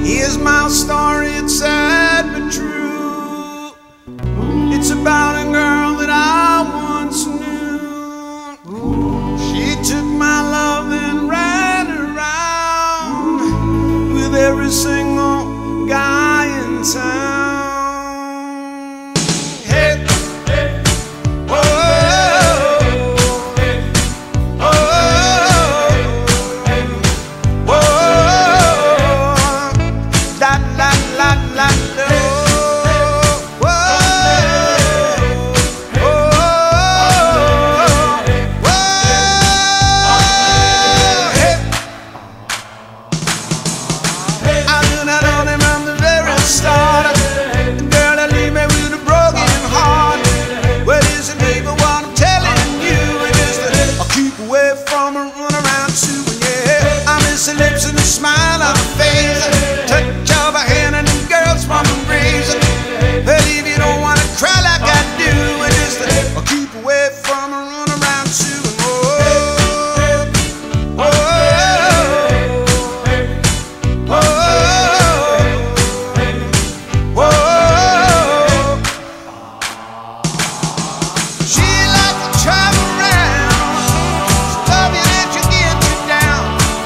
Here's my story, it's sad but true. It's about a girl that I once knew. She took my love and ran around with every single guy in town. Hey, oh, oh, oh, la la la la la. The lips and the smile on her face, touch of her hand and them girls from the breeze. But if you don't wanna cry like I do, and just keep away from her, run around too. Oh, oh, oh, oh, oh. She likes to travel around, she love you that you get you down.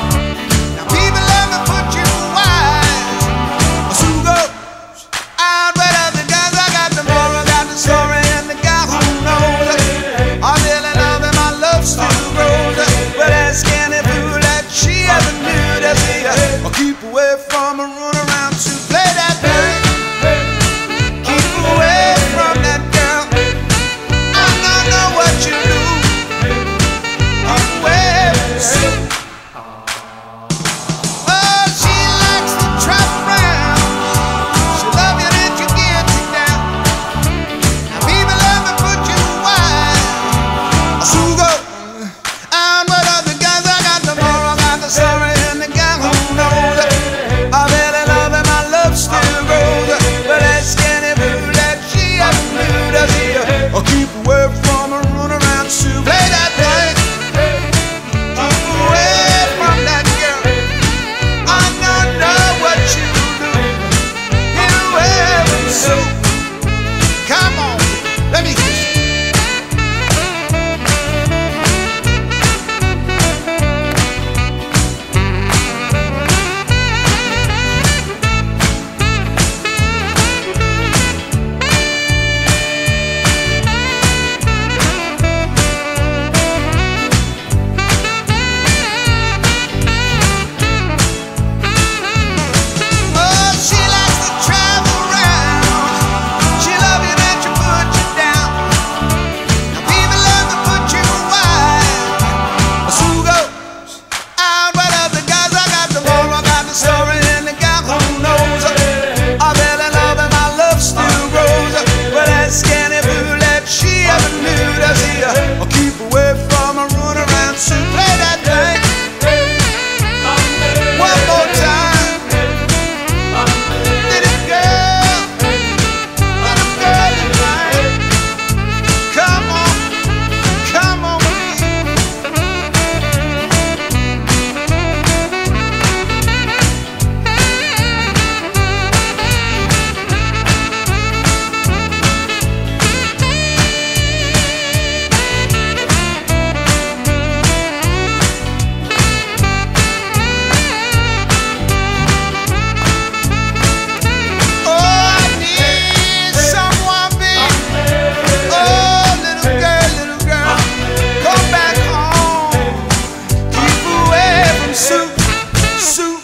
Keep away from her, run around to play that thing. Keep away from that girl. I don't know what you do. Keep away from her. Oh, she likes to travel around. She love you that you get you down. Now people love to put you wide. So go on with other guys. I got the moral, I got the story, and the guy who knows. I really love and my love still grows, but that skinny boo that she ever knew, does he? I'll keep away from her, run around to play that thing. Keep away from that girl. I don't know what you do. Get away from Sue. Come on, let me kiss you. I'll keep away from her, run around to play that thing. One more time. Little girl tonight. Come on with me. Sue.